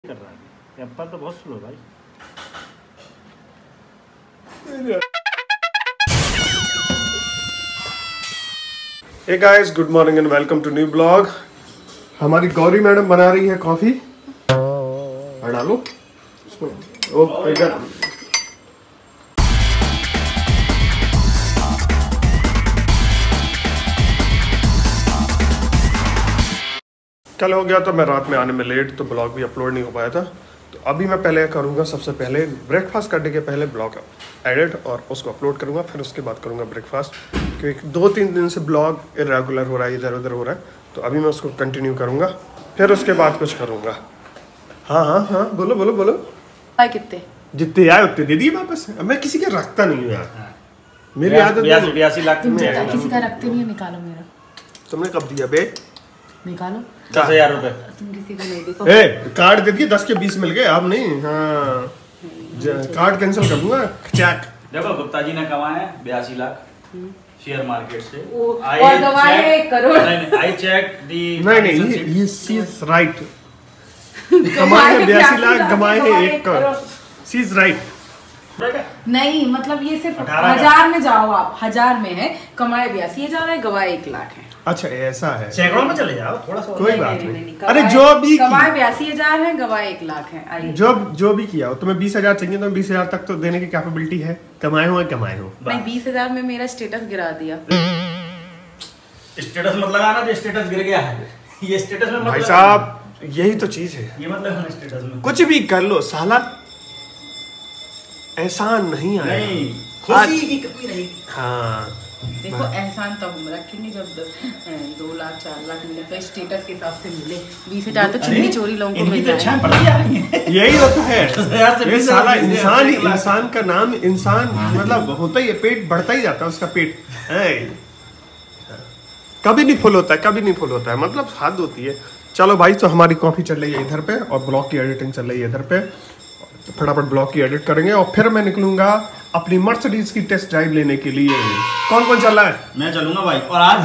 कर रहा है एप्पल तो बहुत स्लो भाई। Hey guys, good morning and welcome to new blog. हमारी गौरी मैडम बना रही है कॉफी। डालो कल हो गया तो मैं रात में आने में लेट, तो ब्लॉग भी अपलोड नहीं हो पाया था। तो अभी मैं पहले करूँगा, सबसे पहले ब्रेकफास्ट करने के पहले ब्लॉग एडिट और उसको अपलोड करूँगा, फिर उसके बाद करूँगा ब्रेकफास्ट, क्योंकि 2-3 दिन से ब्लॉग इरेगुलर हो रहा है, इधर उधर हो रहा है। तो अभी मैं उसको कंटिन्यू करूँगा, फिर उसके बाद कुछ करूँगा। हाँ हाँ हाँ, बोलो बोलो बोलो। कितने जितने आए उतने दे दिए वापस। मैं किसी का रखता नहीं हूँ यार, मेरी आदत 82 लाख तुम किसी का रखते नहीं है। निकालो मेरा। तुमने कब दिया बे? निकालो 10,000 रुपए। तुम किसी को नहीं देखो। कार्ड दे दिए, 10 के 20 मिल गए। अब नहीं, हाँ कार्ड कैंसिल कर दूंगा। चेक देखो, गुप्ता जी ने कमाए हैं 82 लाख शेयर मार्केट से। और गवाए 1 करोड़। आई चेक दी। नहीं, ये सी इज राइट। कमाए हैं 82 लाख, गमाए हैं 1 करोड़। सी इज राइट। नहीं, मतलब ये सिर्फ 1000 में जाओ आप। 1000 में है, कमाए 82,000 है, गवाए 1 लाख है। अच्छा ऐसा है, सैकड़ों में चले जाओ, थोड़ा सा कोई बात नहीं। अरे जो भी कमाए 82,000 है, गवाए 1 लाख है। जो भी किया हो, तुम्हें 20,000 चाहिए तो 20,000 तक तो देने की कैपेबिलिटी है। कमाए हो नहीं, 20,000 में मेरा स्टेटस गिरा दिया। स्टेटस मत लगाना, जो स्टेटस गिर गया है ये स्टेटस में भाई साहब, यही तो चीज है। ये मतलब स्टेटस में कुछ भी कर लो साला, एहसान नहीं आया। नहीं, खुशी की कमी नहीं। हाँ देखो, एहसान तब हम रखेंगे जब 2 लाख 4 लाख मिले, तो स्टेटस के हिसाब से मिले। 20,000 तो चोरी चोरी लोगों को मिल जाए। यही होता है। ये साला इंसान का नाम इंसान, मतलब होता ही है, पेट बढ़ता ही जाता है उसका पेट है। कभी नहीं फुल होता है, कभी नहीं फुल होता है, मतलब हद होती है। चलो भाई, तो हमारी कॉफी चल रही है इधर पे और ब्लॉग की एडिटिंग चल रही है इधर पे। तो फटाफट ब्लॉग की एडिट करेंगे और फिर मैं निकलूंगा अपनी मर्सिडीज की टेस्ट ड्राइव लेने के लिए। कौन कौन चल रहा है? मैं चलूंगा भाई, और आज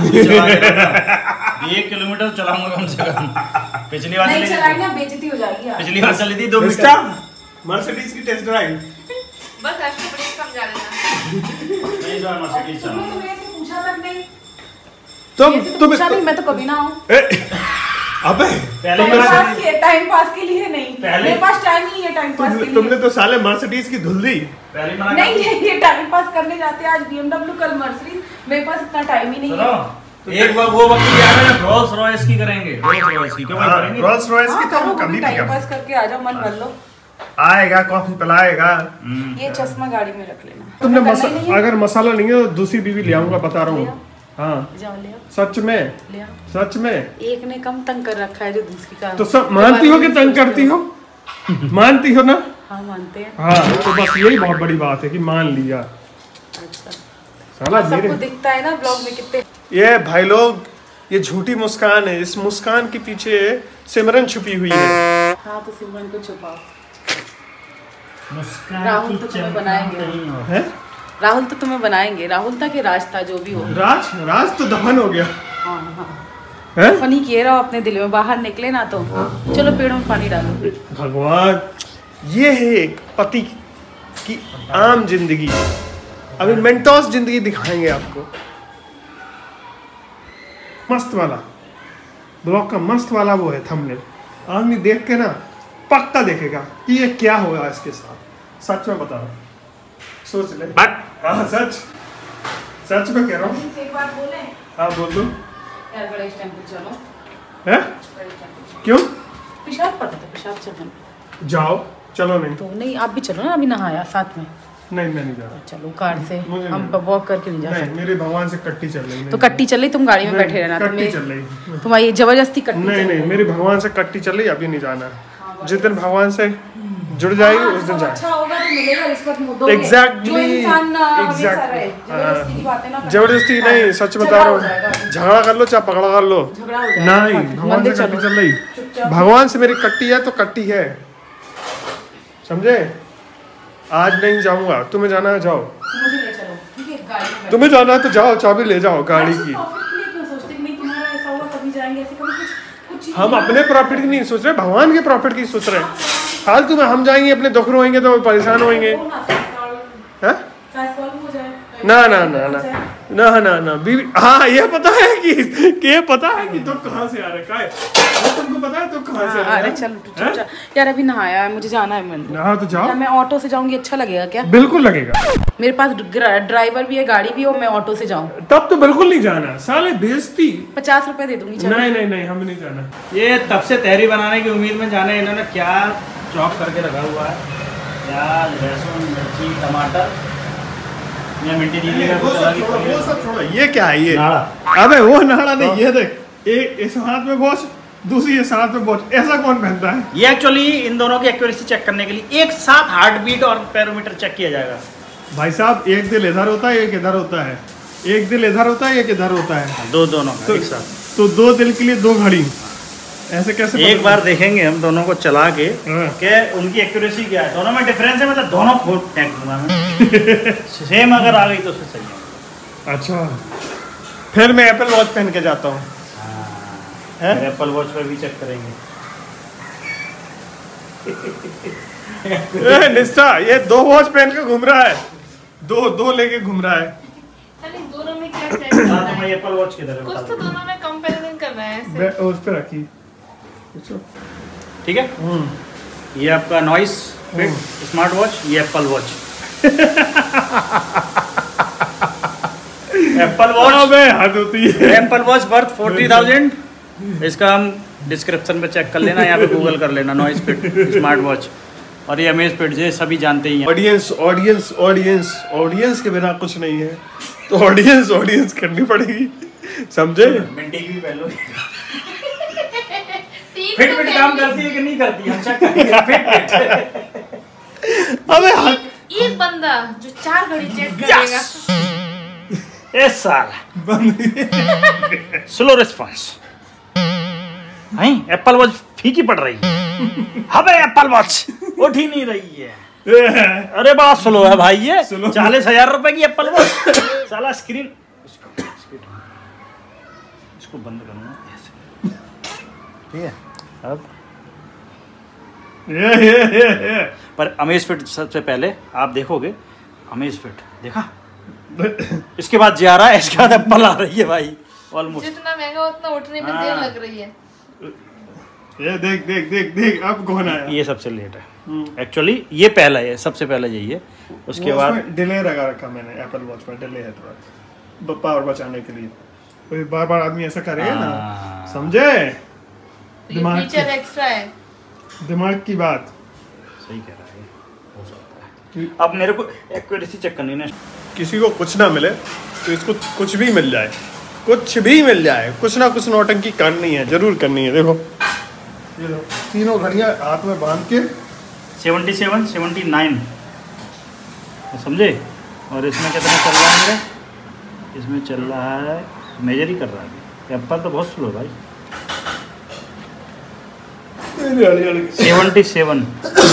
1 किलोमीटर चलाऊंगा कम से कम। पिछली बार नहीं चलाएंगे, बेइज्जती हो जाएगी। पिछली बार चली थी 2 मीटर मर्सिडीज की टेस्ट ड्राइव। बस आपको बड़ी समझा देना। नहीं सर, मर्सिडीज चलाऊंगा। तुमने ऐसे पूछा तक नहीं। तुम नहीं, मैं तो कभी ना आऊं। अबे टाइम पास के लिए नहीं, मेरे पास टाइम नहीं है टाइम पास के लिए। तुमने तो साले मर्सिडीज की धुल दी। नहीं, ये टाइम पास करने जाते हैं। आज BMW, कल मर्सिडीज। मेरे पास इतना टाइम ही नहीं है। तो एक बार वो वक्त याद है, रोल्स रॉयस की करेंगे। रोल्स रॉयस की क्यों करेंगे? रोल्स रॉयस की तो करो, कभी टाइम पास करके आ जाओ, मन कर लो। आएगा, कॉफी पिलाएगा। ये चश्मा गाड़ी में रख लेना। तुमने अगर मसाला नहीं है तो दूसरी बीवी ले आऊंगा, बता रहा हूँ। हाँ, जाओ ले आओ। सच में ले आओ। सच में एक ने कम तंग कर रखा है जो दूसरी का। तो सब मानती हो कि तंग करती हो? मानती हो ना? हाँ, मानते हैं। हाँ, तो बस यही बहुत बड़ी बात है कि मान लिया। अच्छा, साला सबको दिखता है ना ब्लॉग में कितने। ये भाई लोग, ये झूठी मुस्कान है। इस मुस्कान के पीछे सिमरन छुपी हुई है। हाँ, तो सिमरन को छुपाओ। मुस्कान राहुल तो तुम्हें बनाएंगे। हैं? राहुल तो तुम्हें बनाएंगे। राहुल था कि राज था, जो भी हो। राज तो दफन हो गया। हाँ हाँ, हैं? फनी किए रहो अपने दिल में, बाहर निकले ना तो। चलो पेड़ों में पानी डालो। भगवान, ये है एक पति की आम जिंदगी। अभी मेंटोस जिंदगी दिखाएंगे आपको, मस्त वाला ब्लॉग का मस्त वाला वो है थंबनेल। आदमी देख के ना पक्का देखेगा कि ये क्या होगा इसके साथ। सच में बता रहा हूँ, सोच ले। हाँ, सच में कह रहा हूँ। एक बात बोले? हाँ बोल दो यार, बड़े टेंपल चलो। है? क्यों? पेशाब पड़ता था, पेशाब चलो। जाओ, चलो। नहीं तो नहीं, आप भी चलो ना, अभी नहाया साथ में। नहीं, मैं नहीं जा रहा। चलो, कार से हम वॉक करके नहीं जा सकते। मेरे भगवान से कट्टी चल रही। तो कट्टी चल रही, तुम गाड़ी में बैठे रहना। कट्टी चल रही तुम्हारी जबरदस्ती कट्टी। नहीं, मेरी भगवान से कट्टी चल रही, अभी नहीं जाना। जिस दिन भगवान से जुड़ जाएगी उस दिन जाए। अच्छा होगा तो मिलेगा, रिश्वत दोगे। एग्जैक्टली। जबरदस्ती नहीं, सच बता रहा हूँ। झगड़ा कर लो चाहे पकड़ा कर लो, नहीं भगवान से कट्टी चल रही। भगवान से मेरी कट्टी है तो कट्टी है, समझे? आज नहीं जाऊंगा। तुम्हें जाना है जाओ, तुम्हें जाना है तो जाओ, चाबी ले जाओ गाड़ी की। हम अपने प्रॉफिट की नहीं सोच रहे, भगवान के प्रॉफिट की सोच रहे हैं। फालतू में हम जाएंगे अपने दुख रोएंगे तो परेशान होंगे। हैं? ना ना ना ना ना ना ना बीवी, हाँ ये पता है कि ये पता है कि दुख कहाँ से आ रहा है, तुमको पता है दुख कहाँ से आ रहा है? अरे चल यार, अभी नहाया है, मुझे जाना है मंदिर। हाँ तो जाओ। मैं ऑटो से जाऊंगी, अच्छा लगेगा क्या? बिल्कुल लगेगा। मेरे पास ड्राइवर भी है, गाड़ी भी है, और मैं ऑटो से जाऊँ तब तो बिल्कुल नहीं जाना, साले बेइज्जती। 50 रुपए दे दूंगी। नहीं नहीं नहीं, हम नहीं जाना। ये तब से तहरी बनाने की उम्मीद में जाने, इन्होंने क्या चॉप करके रखा हुआ है, प्याज, लहसुन, मिर्ची, टमाटर, मिंटी दीदी का वो सब छोड़ो, ये क्या है ये? नाड़ा। अबे वो नाड़ा नहीं, ये देख, एक इस हाथ में वॉच, दूसरी इस हाथ में वॉच, ऐसा कौन पहनता है? ये एक्चुअली इन दोनों की एक्यूरेसी चेक करने के लिए एक साथ हार्ट बीट और पैरोमीटर चेक किया जाएगा। भाई साहब, एक दिल इधर होता है, एक इधर होता है, एक दिल इधर होता है, एक इधर होता है, दोनों तो, एक साथ। तो 2 दिल के लिए 2 घड़ी, ऐसे कैसे? एक बार देखेंगे हम दोनों को चला के हाँ। कि उनकी एक्यूरेसी क्या है, दोनों में डिफरेंस है, मतलब दोनों फोड़ फेंक दूंगा मैं। सेम अगर आ गई तो उससे सही है। अच्छा, फिर मैं एप्पल वॉच पहन के जाता हूँ। एप्पल वॉच पर भी चेक करेंगे। निष्ठा ये 2 वॉच पहन के घूम रहा है, दो लेके घूम रहा है। अरे दोनों में क्या चेक करना है? तुम्हारी एप्पल वॉच किधर है? कुछ तो दोनों में कंपैरिजन करना है ऐसे। मैं उस पे रखी। ठीक है, ये आपका नॉइस फिट स्मार्ट वॉच, ये एप्पल वॉच। एप्पल वॉच हद होती है। Apple watch worth 40,000। इसका हम डिस्क्रिप्शन पे चेक कर लेना, यहाँ पे गूगल कर लेना, नॉइस फिट स्मार्ट वॉच। और ये अमेज फिट, ये सभी जानते ही हैं। ऑडियंस ऑडियंस ऑडियंस ऑडियंस के बिना कुछ नहीं है, तो ऑडियंस करनी पड़ेगी, समझे? मिंटी की भी पहन लो। तीन फिट काम करती है कि नहीं करती, हम चेक करेंगे। अबे एक बंदा जो 4 घड़ी चेक करेगा। Yes sir, slow response. नहीं, एप्पल वॉच फीकी पड़ रही है। हमें एप्पल वॉच उठ ही नहीं रही है। अरे बड़ा स्लो है भाई ये। 40,000 रुपए की एप्पल वॉच, साला स्क्रीन। इसको बंद करूंगा ऐसे, ठीक है? अब पर अमेज फिट सबसे पहले आप देखोगे, अमेज फिट देखा, इसके बाद जा रहा है, इसके बाद एप्पल आ रही है भाई। ऑलमोस्ट जितना महंगा उतना उठने में देर लग रही है। ये देख देख देख देख, अब कौन आया? ये सबसे लेट है एक्चुअली, ये पहला है, सबसे पहले यही है। उसके बाद डिले लगा रखा मैंने एप्पल वॉच में, डिले है थोड़ा पावर बचाने के लिए। कोई बार बार आदमी ऐसा करेगा ना, समझे? दिमाग फीचर एक्स्ट्रा है, दिमाग की बात। सही कह रहा है, हो सकता है। अब मेरे को एक्यूरेसी चेक करनी है। किसी को कुछ ना मिले तो इसको कुछ भी मिल जाए, कुछ भी मिल जाए, कुछ ना कुछ नौटंकी करनी है, जरूर करनी है। देखो ये लो, तीनों घड़ियां हाथ में बांध के 77, 79 समझे। और इसमें कितना चल रहा है मेरा? इसमें चल रहा है, मेजर ही कर रहा है। एप्पल तो बहुत स्लो है भाई। 77